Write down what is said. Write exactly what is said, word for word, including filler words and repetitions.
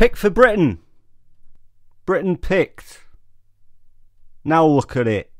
Pick for Britain. Britain picked. Now look at it.